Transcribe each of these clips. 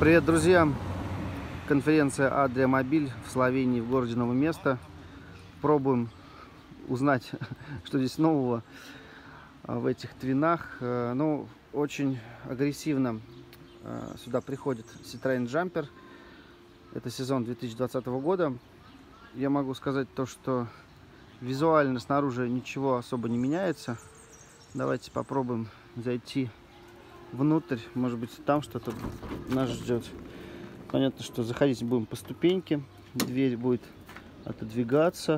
Привет, друзья! Конференция Adria Mobil в Словении, в городе Новое Место. Пробуем узнать, что здесь нового в этих твинах. Ну, очень агрессивно сюда приходит Citroen Jumper. Это сезон 2020 года. Я могу сказать то, что визуально снаружи ничего особо не меняется. Давайте попробуем зайти внутрь. Может быть, там что-то нас ждет. Понятно, что заходить будем по ступеньке. Дверь будет отодвигаться.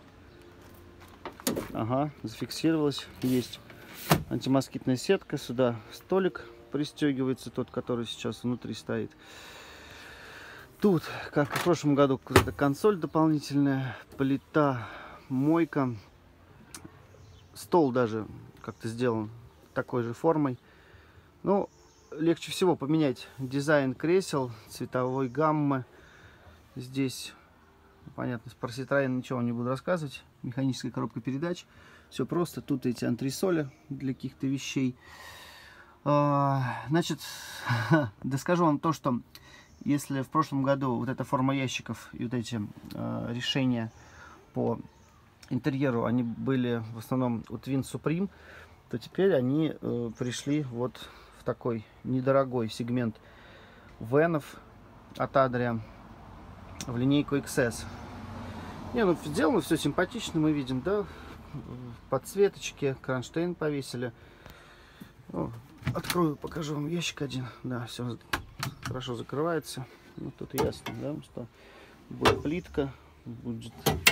Ага, зафиксировалась. Есть антимоскитная сетка. Сюда столик пристегивается, тот, который сейчас внутри стоит. Тут, как и в прошлом году, какая-то консоль дополнительная, плита, мойка. Стол даже как-то сделан такой же формой. Ну, легче всего поменять дизайн кресел, цветовой гаммы. Здесь, понятно, про Citroen ничего не буду рассказывать. Механическая коробка передач. Все просто. Тут эти антресоли для каких-то вещей. Значит, доскажу вам то, что если в прошлом году вот эта форма ящиков и вот эти решения по интерьеру, они были в основном у Twin Supreme, то теперь они пришли вот в такой недорогой сегмент венов от Adria в линейку XS. Не, ну сделано все симпатично, мы видим, да, подсветочки, кронштейн повесили. О, открою, покажу вам ящик один. Да, все хорошо закрывается. Ну, тут ясно, да, что будет плитка, будет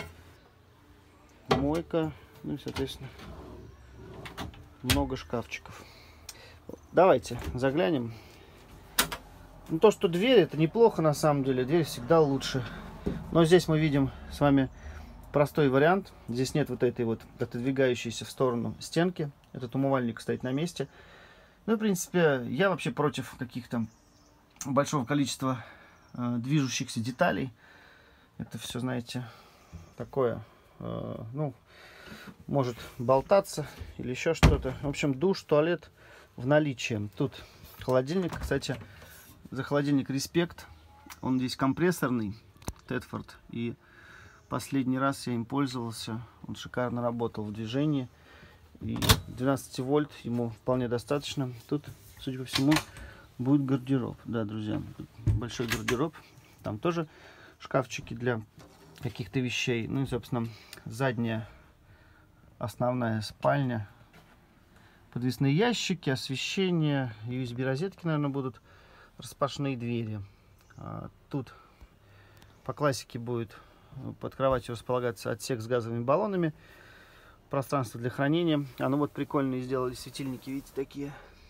мойка, ну и, соответственно, много шкафчиков. Давайте заглянем. Ну, то, что дверь, это неплохо на самом деле. Дверь всегда лучше. Но здесь мы видим с вами простой вариант. Здесь нет вот этой вот отодвигающейся в сторону стенки. Этот умывальник стоит на месте. Ну, в принципе, я вообще против каких-то большого количества движущихся деталей. Это все, знаете, такое, ну, может болтаться или еще что-то. В общем, душ, туалет в наличии. Тут холодильник, кстати, за холодильник респект. Он здесь компрессорный, Тедфорд. И последний раз я им пользовался. Он шикарно работал в движении. И 12 вольт ему вполне достаточно. Тут, судя по всему, будет гардероб. Да, друзья, тут большой гардероб. Там тоже шкафчики для каких-то вещей. Ну и, собственно, задняя основная спальня. Подвесные ящики, освещение, USB-розетки, наверное, будут, распашные двери. Тут по классике будет под кроватью располагаться отсек с газовыми баллонами. Пространство для хранения. Ну вот прикольные сделали светильники, видите, такие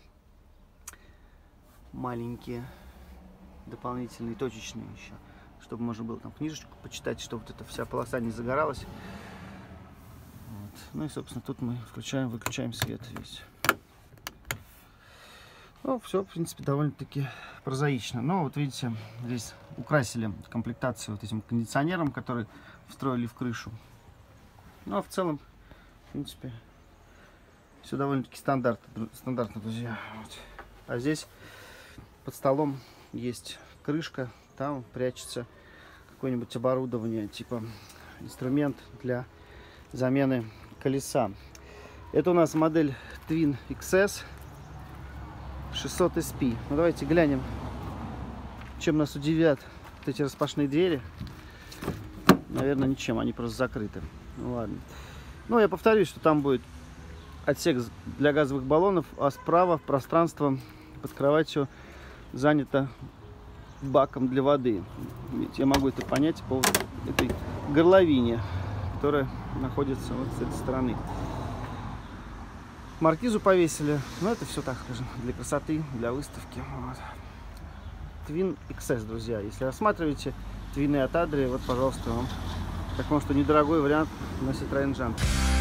маленькие, дополнительные, точечные еще, чтобы можно было там книжечку почитать, чтобы вот эта вся полоса не загоралась. Вот. Ну и, собственно, тут мы включаем, выключаем свет весь. Ну, все, в принципе, довольно-таки прозаично. Но вот видите, здесь украсили комплектацию вот этим кондиционером, который встроили в крышу. Ну, а в целом, в принципе, все довольно-таки стандартно, друзья. Вот. А здесь под столом есть крышка, там прячется какое-нибудь оборудование, типа инструмент для замены колеса. Это у нас модель Twin XS 600 SP. Ну, давайте глянем, чем нас удивят вот эти распашные двери. Наверное, ничем, они просто закрыты. Ну, ладно. Ну, я повторюсь, что там будет отсек для газовых баллонов, а справа пространство под кроватью занято баком для воды. Ведь я могу это понять по этой горловине, которая находится вот с этой стороны. Маркизу повесили, но это все так, скажем, для красоты, для выставки. Вот. Twin XS, друзья. Если рассматриваете твины от Adria, вот, пожалуйста, вам, так что недорогой вариант на Citroen Jumper.